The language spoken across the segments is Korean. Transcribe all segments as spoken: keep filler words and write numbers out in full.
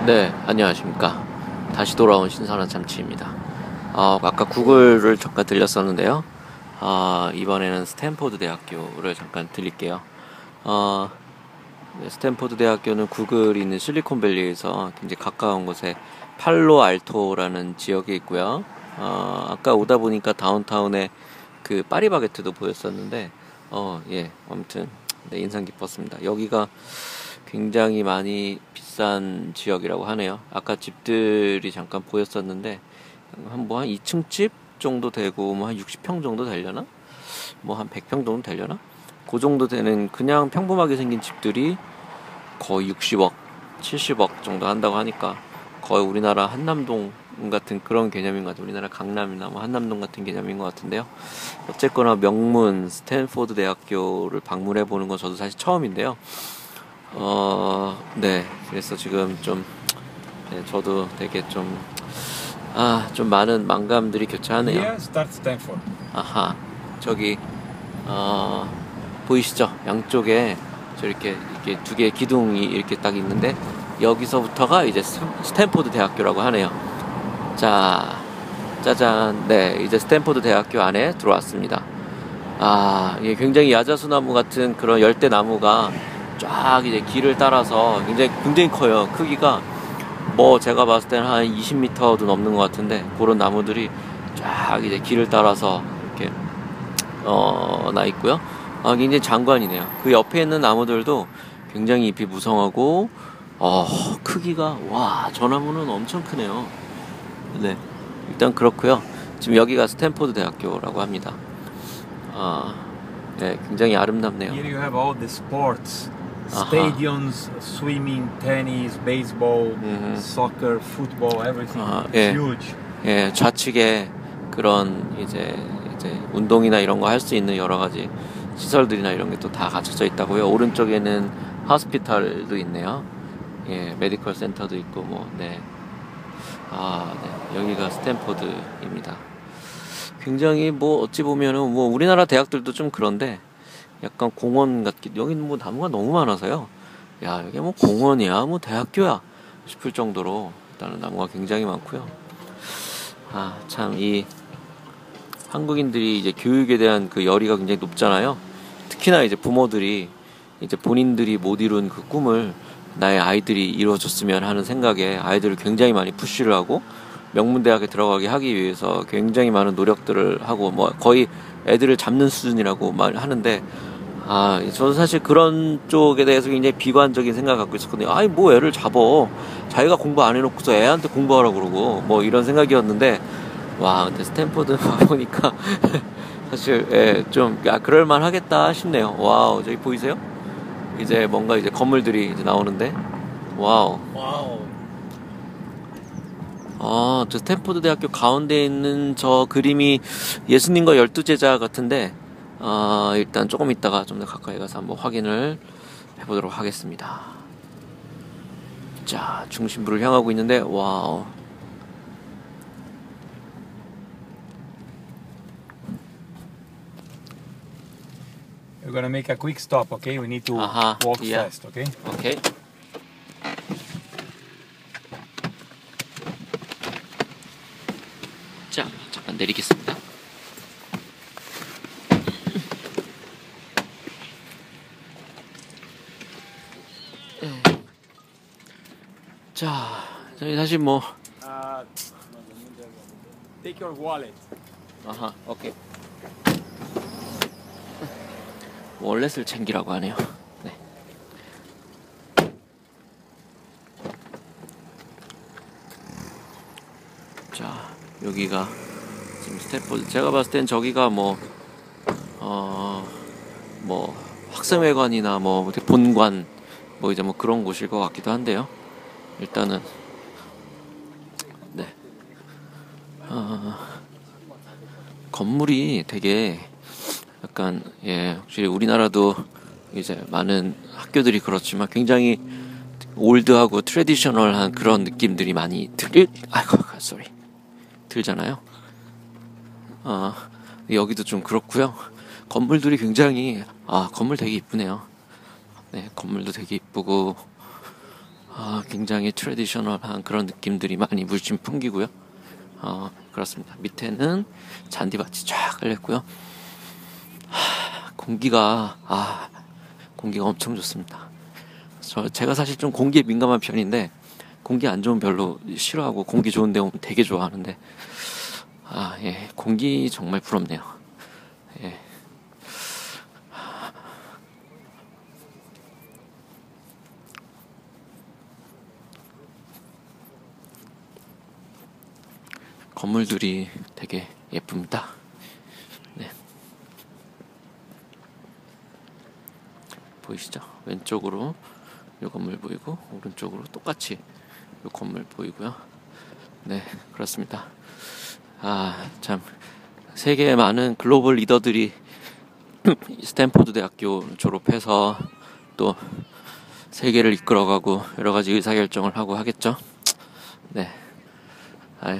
네, 안녕하십니까. 다시 돌아온 신선한 참치입니다. 어, 아까 구글을 잠깐 들렸었는데요. 어, 이번에는 스탠포드 대학교를 잠깐 들릴게요. 어, 네, 스탠포드 대학교는 구글이 있는 실리콘밸리에서 굉장히 가까운 곳에 팔로알토라는 지역에 있고요. 어, 아까 오다 보니까 다운타운에 그 파리바게트도 보였었는데, 어, 예, 아무튼 네, 인상 깊었습니다. 여기가 굉장히 많이 비싼 지역이라고 하네요. 아까 집들이 잠깐 보였었는데 한 뭐 한 이 층 집 정도 되고 뭐 한 육십 평 정도 되려나? 뭐 한 백 평 정도 되려나? 그 정도 되는 그냥 평범하게 생긴 집들이 거의 육십억, 칠십억 정도 한다고 하니까 거의 우리나라 한남동 같은 그런 개념인 것 같아요. 우리나라 강남이나 뭐 한남동 같은 개념인 것 같은데요. 어쨌거나 명문 스탠포드 대학교를 방문해 보는 건 저도 사실 처음인데요. 어, 네. 그래서 지금 좀, 네, 저도 되게 좀, 아, 좀 많은 만감들이 교차하네요. Here starts Stanford. 아하. 저기, 어, 보이시죠? 양쪽에 저렇게, 이렇게 두 개의 기둥이 이렇게 딱 있는데, 여기서부터가 이제 스탠포드 대학교라고 하네요. 자, 짜잔. 네. 이제 스탠포드 대학교 안에 들어왔습니다. 아, 이게 굉장히 야자수나무 같은 그런 열대나무가 쫙 이제 길을 따라서 굉장히 굉장히 커요. 크기가 뭐 제가 봤을 때는 한 이십 미터도 넘는 것 같은데 그런 나무들이 쫙 이제 길을 따라서 이렇게 어, 나 있고요. 아, 굉장히 장관이네요. 그 옆에 있는 나무들도 굉장히 잎이 무성하고 어, 크기가 와, 저 나무는 엄청 크네요. 네, 일단 그렇고요. 지금 여기가 스탠포드 대학교라고 합니다. 아, 네, 굉장히 아름답네요. Here you have all the sports. Stadiums, swimming, tennis, baseball, 음흠. soccer, football, everything. 아, It's 예. huge. 예, 좌측에 그런 이제 이제 운동이나 이런 거 할 수 있는 여러 가지 시설들이나 이런 게 또 다 갖춰져 있다고요. 오른쪽에는 하스피탈도 있네요. 예, 메디컬 센터도 있고 뭐 네. 아, 네. 여기가 스탠포드입니다. 굉장히 뭐 어찌 보면은 뭐 우리나라 대학들도 좀 그런데 약간 공원 같기, 여기는 뭐 나무가 너무 많아서요. 야, 이게 뭐 공원이야, 뭐 대학교야 싶을 정도로 일단은 나무가 굉장히 많고요. 아, 참, 이 한국인들이 이제 교육에 대한 그 열의가 굉장히 높잖아요. 특히나 이제 부모들이 이제 본인들이 못 이룬 그 꿈을 나의 아이들이 이루어줬으면 하는 생각에 아이들을 굉장히 많이 푸시를 하고 명문대학에 들어가게 하기 위해서 굉장히 많은 노력들을 하고 뭐 거의 애들을 잡는 수준이라고 말하는데, 아, 저는 사실 그런 쪽에 대해서 굉장히 비관적인 생각을 갖고 있었거든요. 아이, 뭐 애를 잡어. 자기가 공부 안 해놓고서 애한테 공부하라고 그러고, 뭐 이런 생각이었는데, 와, 근데 스탠포드 가보니까, 사실, 예, 좀, 야, 그럴만 하겠다 싶네요. 와우, 저기 보이세요? 이제 뭔가 이제 건물들이 이제 나오는데, 와우. 와우. 아, 저 스탠포드 대학교 가운데 있는 저 그림이 예수님과 열두 제자 같은데, 아, 일단 조금 있다가 좀 더 가까이 가서 한번 확인을 해보도록 하겠습니다. 자, 중심부를 향하고 있는데, 와우. We're gonna make a quick stop, okay? We need to 아하, walk yeah. fast, okay? 오케이. 자, 잠깐 내리겠습니다. 자, 저희 사실 뭐, Uh, take your wallet. 아하, 오케이. 월렛을 챙기라고 하네요. 네. 자, 여기가 지금 스탠포드. 제가 봤을 땐 저기가 뭐, 어, 뭐 학생회관이나 뭐 본관, 뭐 이제 뭐 그런 곳일 것 같기도 한데요. 일단은 네. 어, 건물이 되게 약간, 예, 확실히 우리나라도 이제 많은 학교들이 그렇지만 굉장히 올드하고 트레디셔널한 그런 느낌들이 많이 들, 아이고, 쏘리, 들잖아요. 아, 여기도 좀 그렇고요. 건물들이 굉장히, 아, 건물 되게 이쁘네요. 네, 건물도 되게 이쁘고, 아, 굉장히 트레디셔널한 그런 느낌들이 많이 물씬 풍기고요. 어, 그렇습니다. 밑에는 잔디밭이 쫙 깔렸고요. 하, 공기가 아 공기가 엄청 좋습니다. 저 제가 사실 좀 공기에 민감한 편인데 공기 안 좋으면 별로 싫어하고 공기 좋은 데 오면 되게 좋아하는데 아, 예, 공기 정말 부럽네요. 예. 건물들이 되게 예쁩니다. 네. 보이시죠? 왼쪽으로 이 건물 보이고 오른쪽으로 똑같이 이 건물 보이고요. 네, 그렇습니다. 아, 참 세계의 많은 글로벌 리더들이 스탠포드 대학교 졸업해서 또 세계를 이끌어가고 여러 가지 의사결정을 하고 하겠죠. 네. 아유.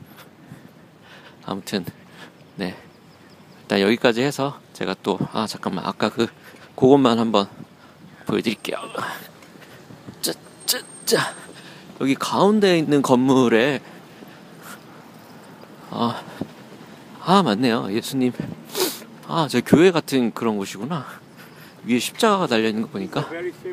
아무튼 네. 일단 여기까지 해서 제가 또 아 잠깐만 아까 그 그것만 한번 보여드릴게요. 짜짜짜 여기 가운데 있는 건물에 아, 아 맞네요. 예수님 아 저 교회 같은 그런 곳이구나. 위에 십자가가 달려있는 거 보니까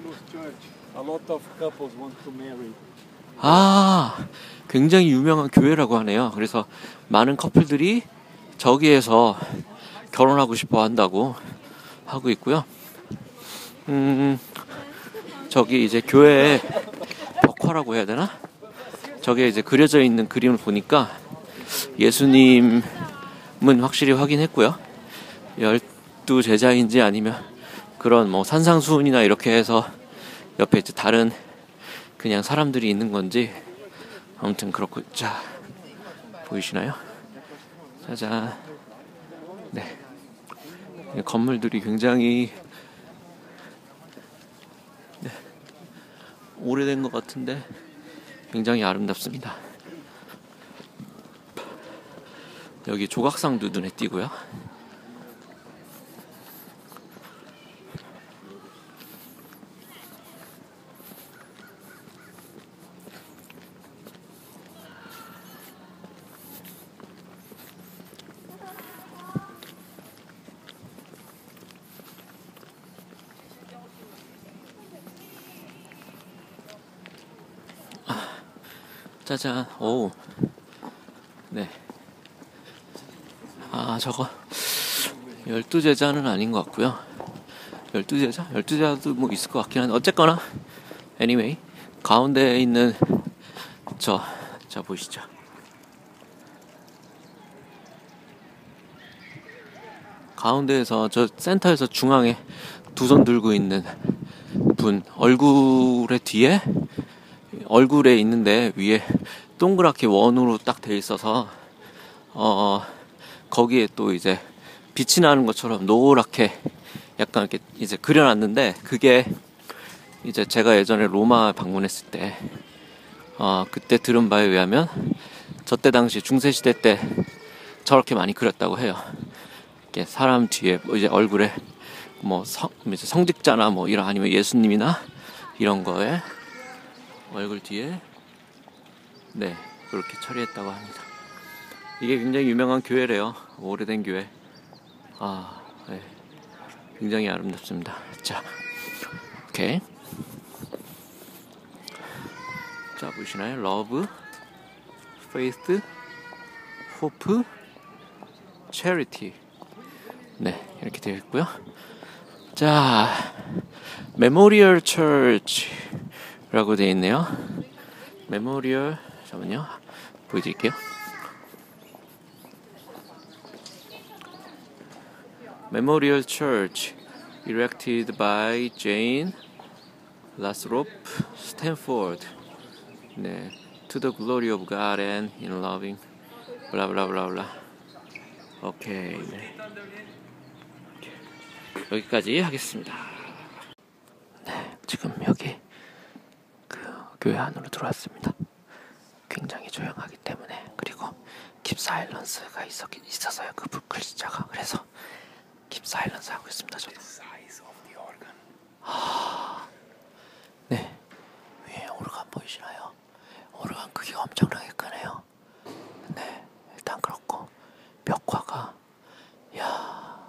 아 굉장히 유명한 교회라고 하네요. 그래서 많은 커플들이 저기에서 결혼하고 싶어 한다고 하고 있고요. 음, 저기 이제 교회의 벽화라고 해야 되나? 저게 이제 그려져 있는 그림을 보니까 예수님은 확실히 확인했고요. 열두 제자인지 아니면 그런 뭐 산상수훈이나 이렇게 해서 옆에 이제 다른 그냥 사람들이 있는 건지 아무튼 그렇고 자 보이시나요? 짜잔. 네. 건물들이 굉장히 네. 오래된 것 같은데 굉장히 아름답습니다. 여기 조각상도 눈에 띄고요. 짜잔. 오. 네. 아, 저거 열두 제자는 아닌 것 같고요. 열두 제자? 열두 제자도 뭐 있을 것 같긴 한데 어쨌거나 anyway 가운데에 있는 저, 저 보이시죠? 가운데에서 저 센터에서 중앙에 두 손 들고 있는 분 얼굴의 뒤에 얼굴에 있는데 위에 동그랗게 원으로 딱 돼 있어서 어 거기에 또 이제 빛이 나는 것처럼 노랗게 약간 이렇게 이제 그려놨는데 그게 이제 제가 예전에 로마 방문했을 때 어 그때 들은 바에 의하면 저때 당시 중세시대 때 저렇게 많이 그렸다고 해요. 이렇게 사람 뒤에 뭐 이제 얼굴에 뭐 성, 이제 성직자나 뭐 이런 아니면 예수님이나 이런 거에 얼굴 뒤에 네 그렇게 처리했다고 합니다. 이게 굉장히 유명한 교회래요. 오래된 교회. 아, 네. 굉장히 아름답습니다. 자, 오케이. 자, 보시나요? 러브, 페이스, 호프, 체리티. 네, 이렇게 되어 있고요. 자, 메모리얼 처치라고 되어 있네요. 메모리얼, 잠깐만요. 보여드릴게요. Memorial Church erected by Jane Lathrop Stanford. 네, to the glory of God and in loving blah blah blah blah. 오케이. 네. 여기까지 하겠습니다. 네, 지금 여기 그 교회 안으로 들어왔습니다. 굉장히 조용하기 때문에 그리고 킵 사일런스가 있어서요. 그 불클리자가 그래서 킵 사일런스 하고 있습니다. 저도. 아, 네, 위에 오르간. 보이시나요? 오르간 크기가 엄청나게 크네요. 네, 일단 그렇고 벽화가 야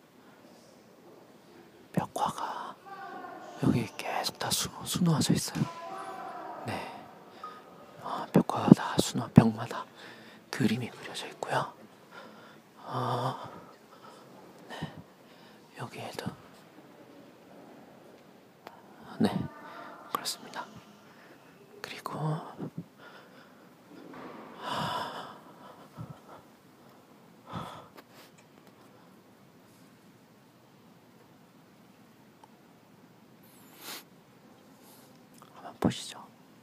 벽화가 여기 계속 다 수, 수놓아져 있어요. 네, 어, 벽화가 다 수놓 벽마다 그림이 그려져 있고요. 어, 네, 여기에도 네, 그렇습니다. 그리고 한번 보시죠.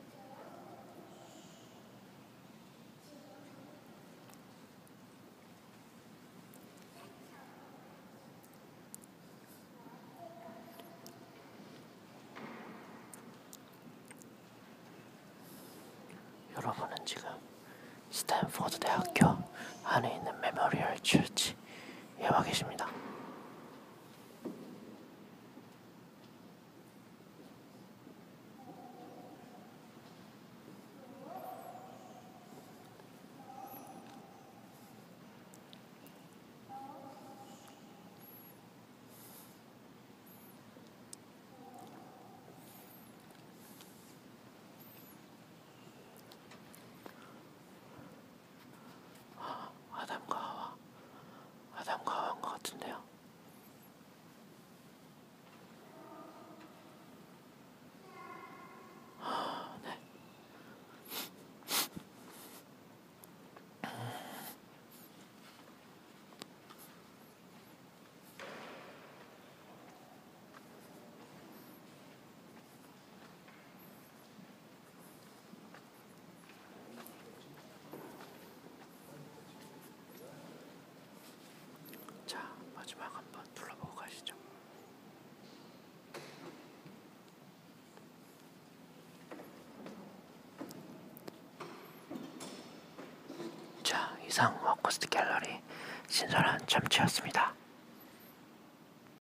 여러분은 지금 스탠포드 대학교 안에 있는 메모리얼 처치에 와 계십니다. 아담과 하와, 아담과 하와인 것 같은데요. 네. 자, 마지막 한번 둘러보고 가시죠. 자, 이상 워커스트 갤러리 신선한 참치였습니다.